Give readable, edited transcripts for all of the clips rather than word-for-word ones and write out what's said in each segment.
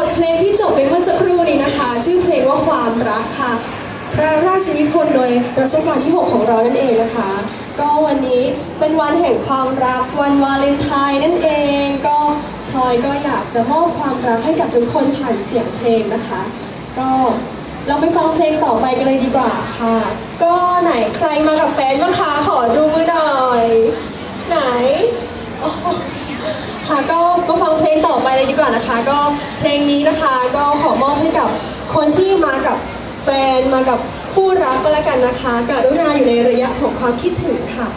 บเพลงที่จบไปเมื่อสักครู่นี้นะคะชื่อเพลงว่าความรักค่ะพระราชนิพนธ์โดยรัชกาลที่ 6ของเรานั่นเองนะคะก็วันนี้เป็นวันแห่งความรักวันวาเลนไทน์นั่นเองก็พลอยก็อยากจะมอบความรักให้กับทุกคนผ่านเสียงเพลงนะคะก็เราไปฟังเพลงต่อไปกันเลยดีกว่าค่ะก็ไหนใครมากับแฟนบ้างคะขอดูมือหน่อยไหนค่ะก็มาฟังเพลงต่อไปเลยดีกว่านะคะก็เพลงนี้นะคะก็ขอมอบให้กับคนที่มากับแฟนมากับคู่รักก็แล้วกันนะคะกรุณาอยู่ในระยะของความคิดถึงค่ะ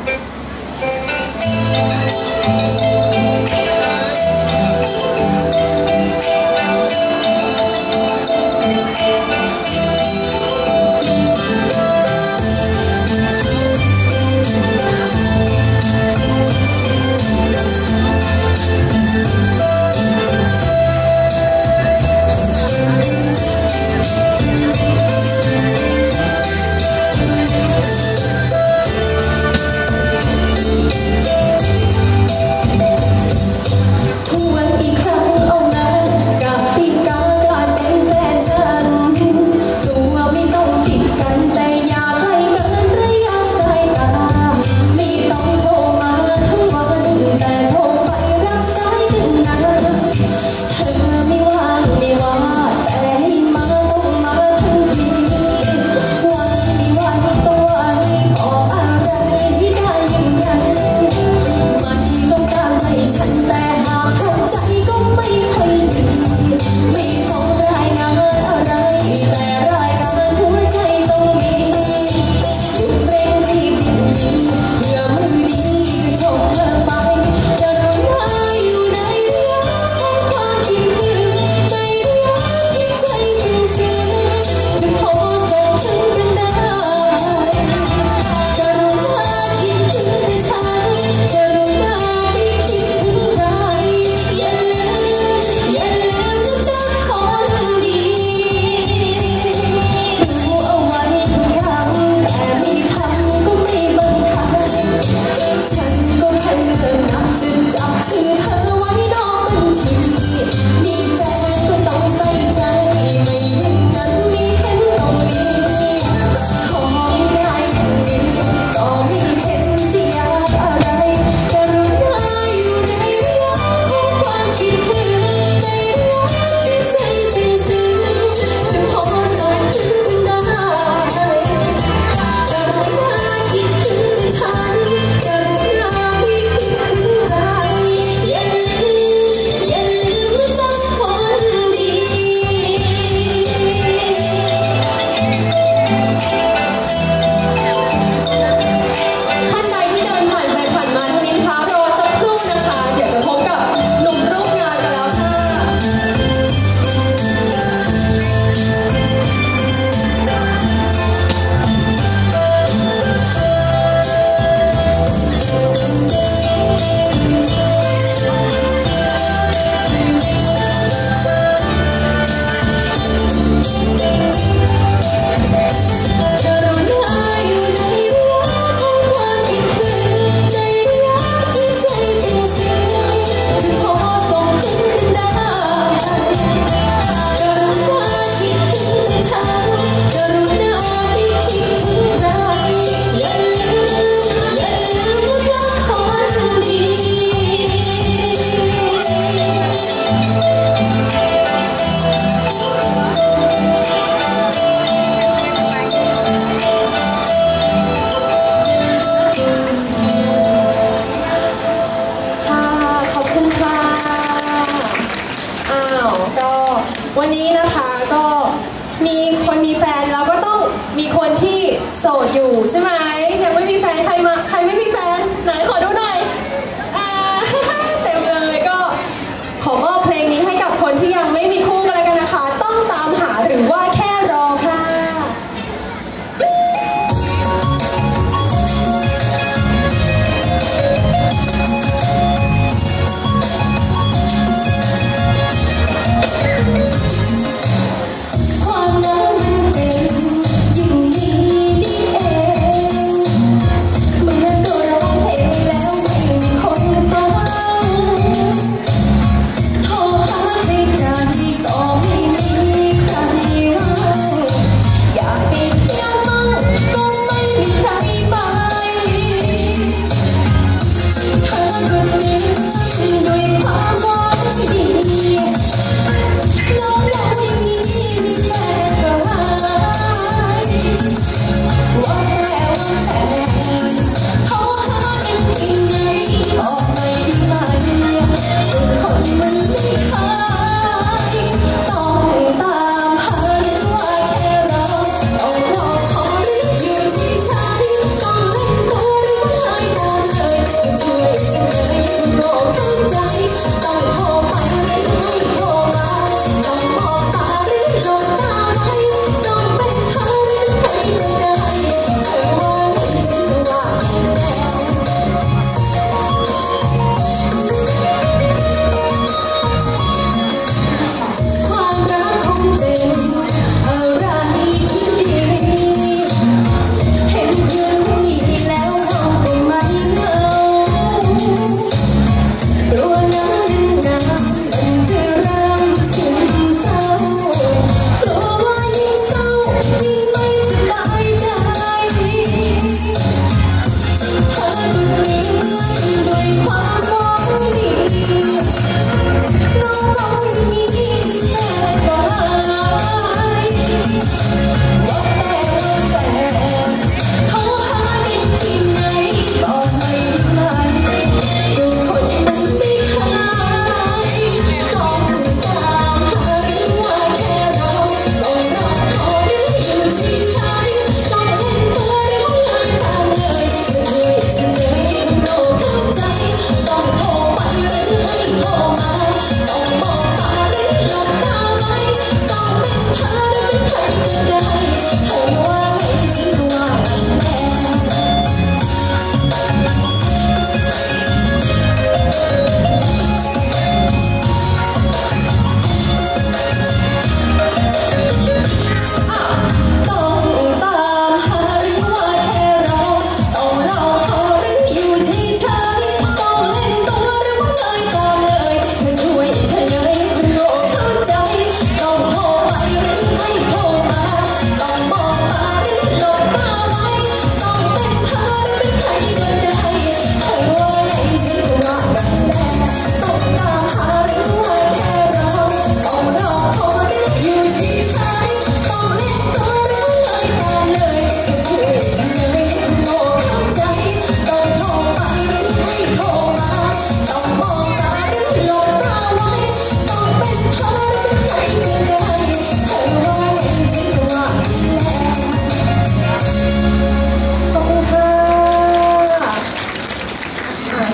วันนี้นะคะก็มีคนมีแฟนแล้วก็ต้องมีคนที่โสดอยู่ใช่ไหมยังไม่มีแฟนใครไม่มีแฟนไหนขอดูหน่อยเต็มเลยก็ขอมอบเพลงนี้ให้กับคนที่ยังไม่มีคู่กันแล้วกันนะคะต้องตามหาหรือว่าแค่รอค่ะความรักมันเป็นยิ่งดีนี่เอง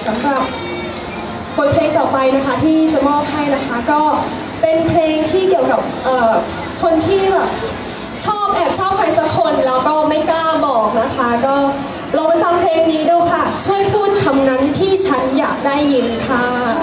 สำหรับบทเพลงต่อไปนะคะที่จะมอบให้นะคะก็เป็นเพลงที่เกี่ยวกับคนที่แบบแอบชอบใครสักคนแล้วก็ไม่กล้าบอกนะคะก็ลองไปฟังเพลงนี้ดูค่ะช่วยพูดคำนั้นที่ฉันอยากได้ยินค่ะ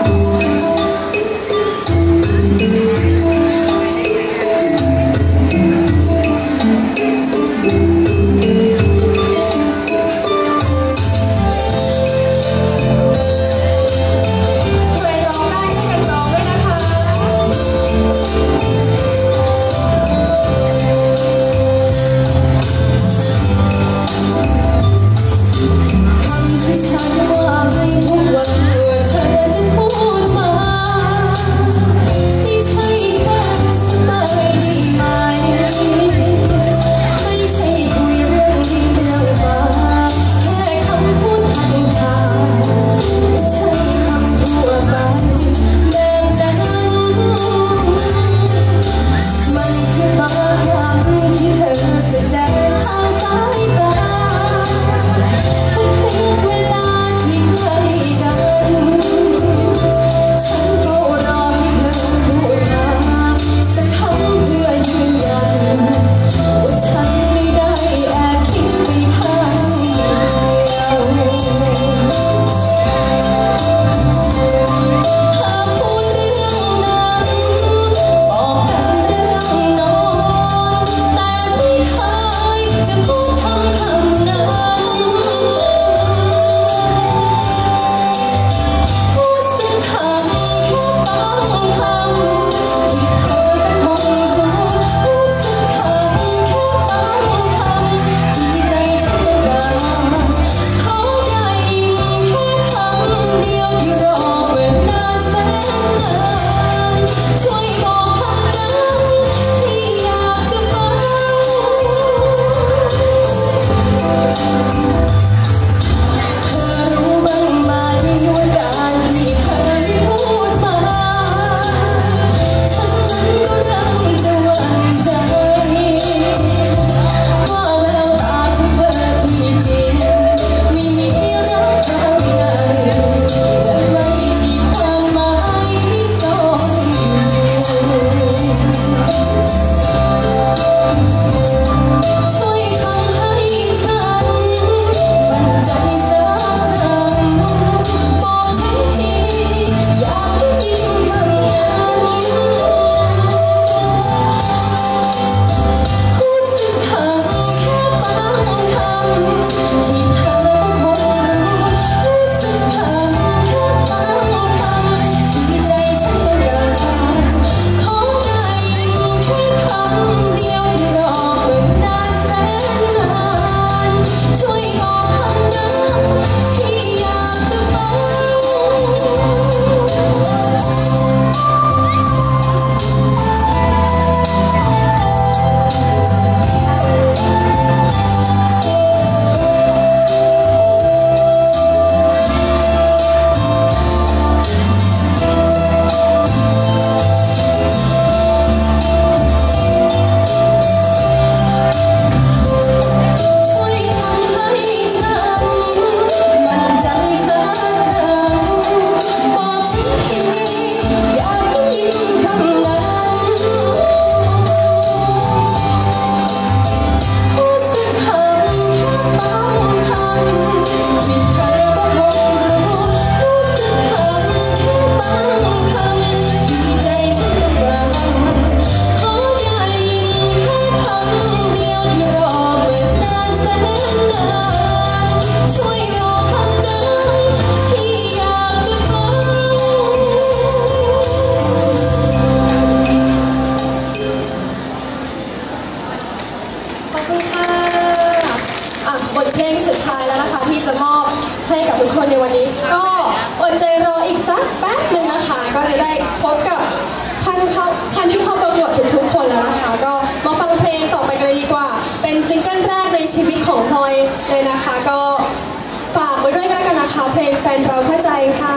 ในวันนี้ก็อดใจรออีกสักแป๊บหนึ่งนะคะก็จะได้พบกับท่านที่เข้าประกวดทุกๆคนแล้วนะคะก็มาฟังเพลงต่อไปกันเลยดีกว่าเป็นซิงเกิลแรกในชีวิตของพลอยเลยนะคะก็ฝากไว้ด้วยกันนะคะเพลงแฟนเราเข้าใจค่ะ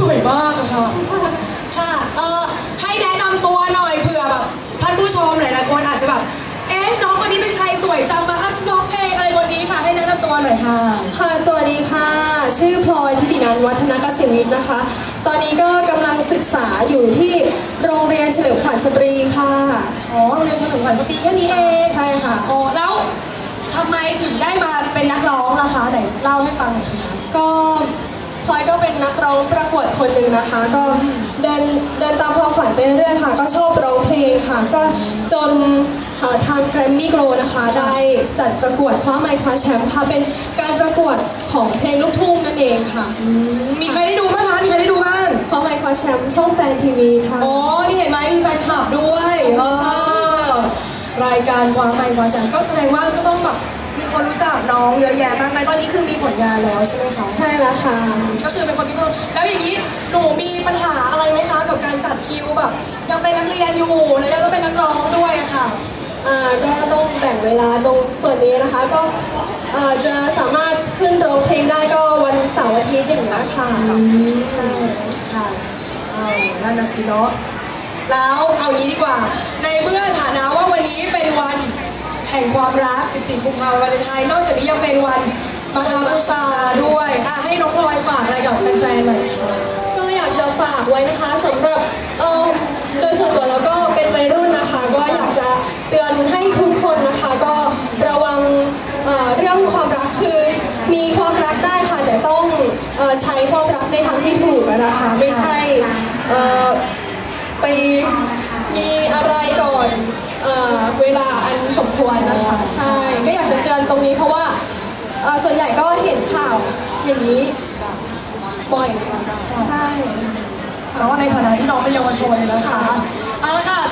วยมากอะค่ะค่ะให้แนะนำตัวหน่อยเผื่อแบบท่านผู้ชมหลายๆคนอาจจะแบบเอ๊ะน้องคนนี้เป็นใครสวยจังมาอัพน้องเพลงอะไรคนนี้ค่ะให้แนะนำตัวหน่อยค่ะค่ะสวัสดีค่ะชื่อพลอยทิตินันท์วัฒนกสิวิทย์นะคะตอนนี้ก็กำลังศึกษาอยู่ที่โรงเรียนเฉลิมขวัญสตรีค่ะอ๋อโรงเรียนเฉลิมขวัญสตรีแค่นี้เองใช่ค่ะอ๋อแล้วทำไมถึงได้มาเป็นนักร้องล่ะคะไหนเล่าให้ฟังหน่อยสิคะก็พลอยก็เป็นนักร้องประกวดคนหนึ่งนะคะก็เดินตามความฝันไปเรื่อยๆค่ะก็ชอบร้องเพลงค่ะก็จนทาง Grammy Glow นะคะได้จัดประกวดคว้าไมค์คว้าแชมป์ค่ะเป็นการประกวดของเพลงลูกทุ่งนั่นเองค่ะมีใครได้ดูบ้างคะมีใครได้ดูบ้างคว้าไมค์คว้าแชมป์ช่องแฟนทีวีค่ะอ๋อนี่เห็นไหมมีแฟนคลับด้วยรายการคว้าไมค์คว้าแชมป์ก็แสดงว่าก็ต้องแบบมีคนรู้จักน้องเยอะแยะมากมายตอนนี้คือมีผลงานแล้วใช่ไหมคะใช่แล้วค่ะก็คือเป็นคนพิเศษแล้วอย่างนี้หนูมีปัญหาอะไรไหมคะกับการจัดคิวแบบยังเป็นนักเรียนอยู่แล้วยังต้องเป็นนักร้องด้วยอะค่ะก็ต้องแบ่งเวลาตรงส่วนนี้นะคะก็จะสามารถขึ้นร้องเพลงได้ก็วันเสาร์อาทิตย์อย่างนี้ค่ะใช่ค่ะนั่นน่ะสิเนาะแล้วเอางี้ดีกว่าในเมื่อฐานะว่าวันนี้เป็นวันแห่งความรัก14 กุมภาพันธ์วาเลนไทน์นอกจากนี้ยังเป็นวันมาฆบูชาด้วยให้น้องพลอยฝากอะไรกับแฟนๆหน่อยค่ะก็อยากจะฝากไว้นะคะสำหรับโดยส่วนตัวแล้วก็เป็นวัยรุ่นนะคะก็อยากจะเตือนให้ทุกคนนะคะก็ระวังเรื่องความรักคือมีความรักได้ค่ะแต่ต้องใช้ความรักในทางที่ถูกนะคะไม่ใช่ไปมีอะไรก่อนเวลาอันสมควรนะคะใช่ก็อยากจะเตือนตรงนี้เพราะว่าส่วนใหญ่ก็เห็นข่าวอย่างนี้บ่อยใช่แล้วในฐานะที่น้องเป็นเยาวชนนะคะเอาละค่ะ